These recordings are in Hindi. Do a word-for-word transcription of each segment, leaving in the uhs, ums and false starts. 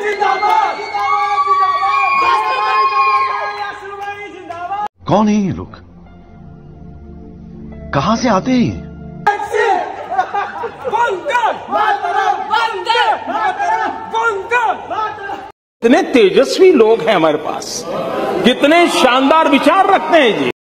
कौन है ये लोग? कहां से आते हैं? कितने तेजस्वी लोग हैं हमारे पास, कितने शानदार विचार रखते हैं जी।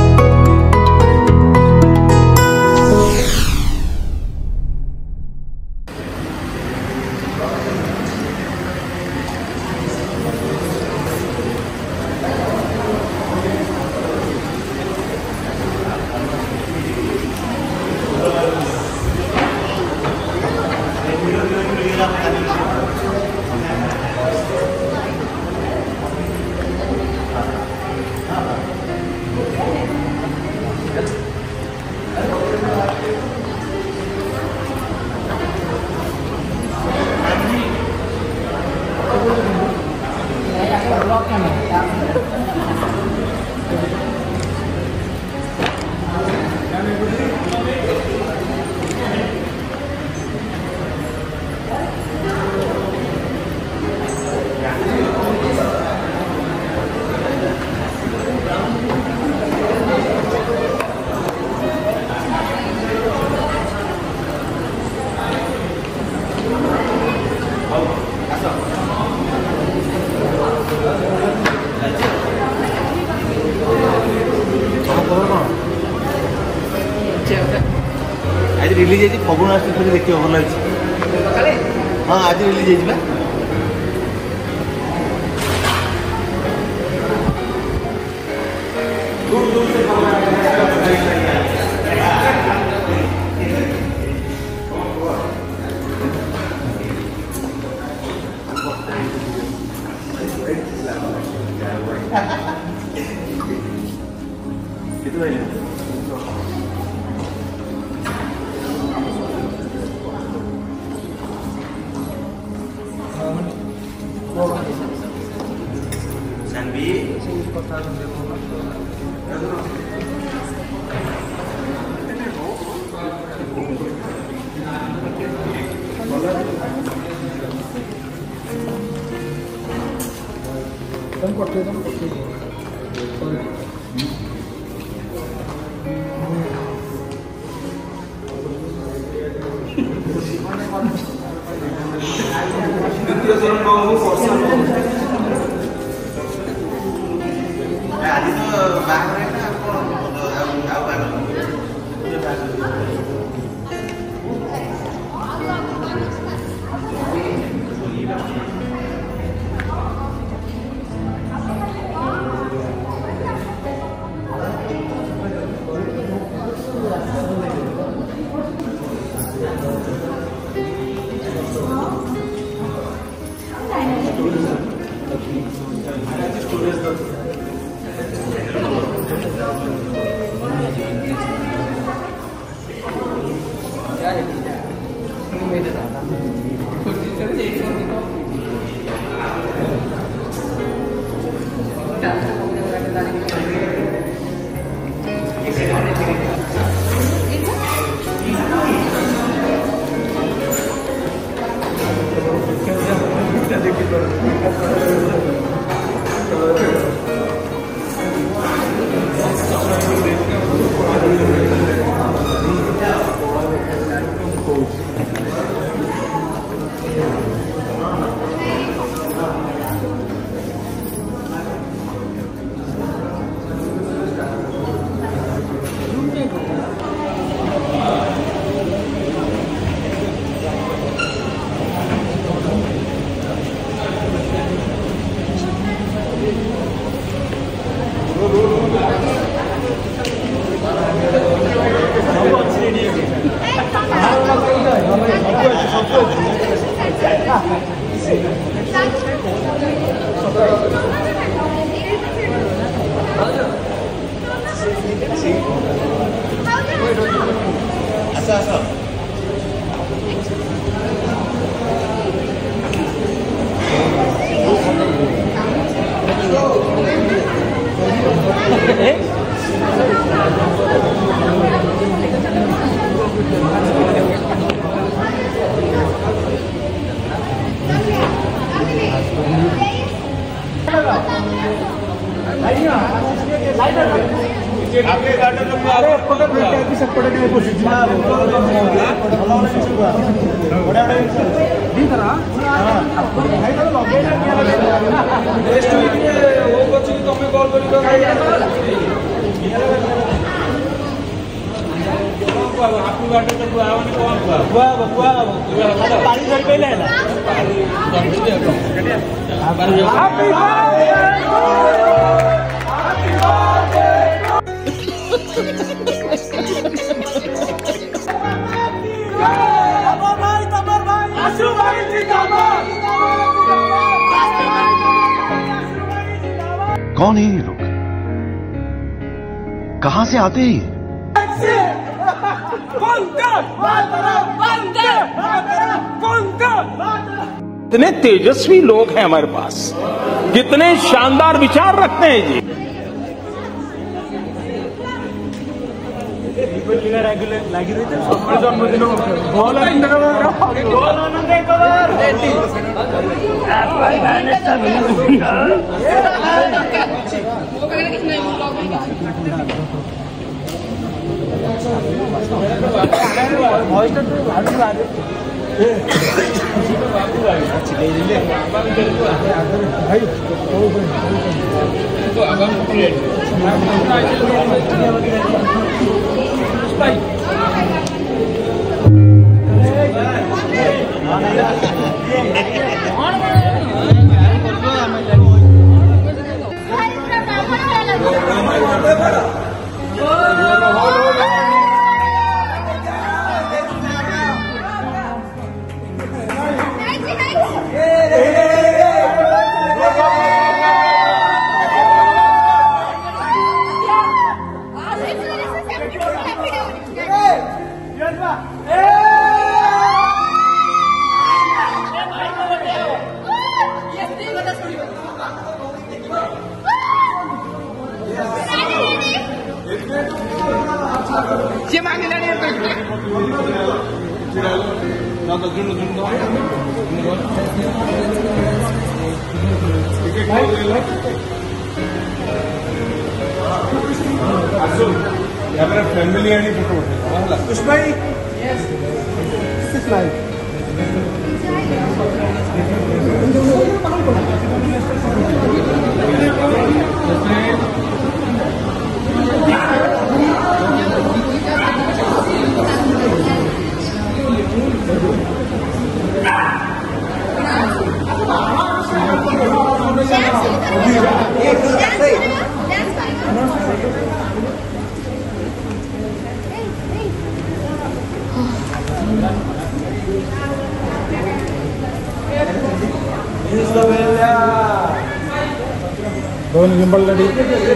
आज रिलीज है फगुण आसुरी देखिए भल लगे। हाँ आज रिलीज है कौन है ये लोग? कहां से आते हैं? कितने तेजस्वी लोग हैं हमारे पास, कितने शानदार विचार रखते हैं जी। फैमिली आणि फोटो पुष्पाई दोन गिंबल लड़ी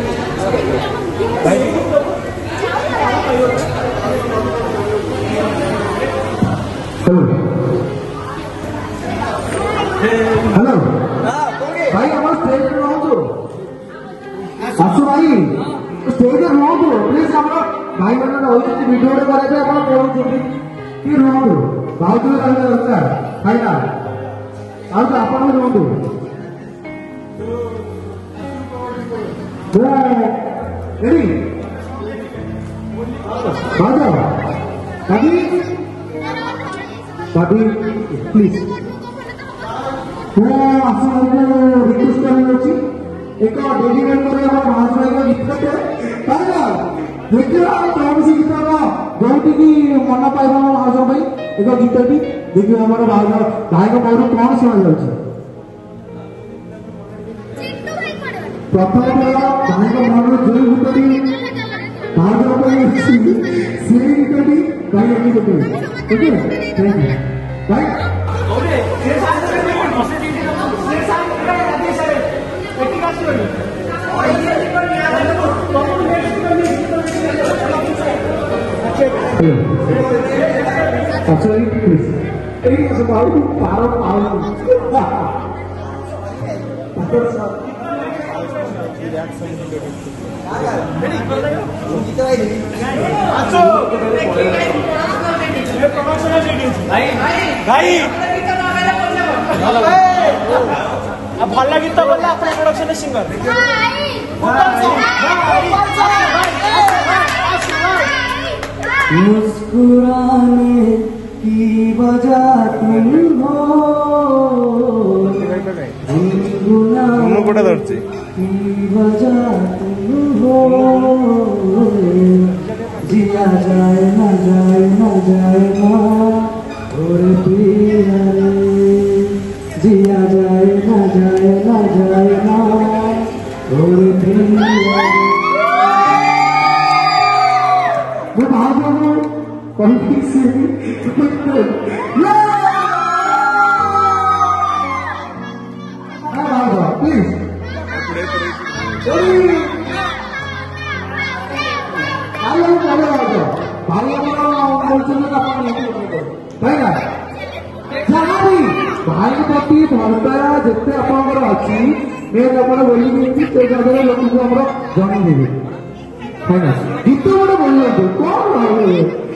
हेलो भाई हमारा स्टेज पे रहो तो आसु भाई स्टेज पे रहो तो प्लीज हमारा भाई मैंने ना होती वीडियो रे करे थे अपन कोन छुट्टी की रहो तो भाई तो रहता रहता भाई ना आज अपन रहो तो रेडी बाजा बाजी बाजी प्लीज मैं आपको रिक्वेस्ट करना चाहिए एक और डेडिकेट करें हमारे महाशय का रिक्वेस्ट है ताजा देखिए आप कौन सी गीत का बहुत ही मन पाए हमारे महाशय भाई एक और गीत भी देखिए हमारे भाई का भाई का बहुत कौन सुना जाए प्रथम भाई का मन में जोई होती भाई का कोई सीरी गीत भी गाई की गीत ओके थैंक यू भाई अच्छा ini sebab parah parah भाई भल गीत बोला प्रोडक्शन मुस्कुराने की वजह तुम हो, गुनगुना धरती की वजह तुम हो, जिया जाए ना जाए ना जाए ना और पिया रे, जिया जाए ना जाए ना जाए ना और पिया रे। मैं बाहर जाऊँ कहीं से प्लीज भाई भाई प्रति भलपाया जिते आपंकर अच्छी मैं बोली से जगह लोक जन देवी है ना गीत गोटे बोलते कौन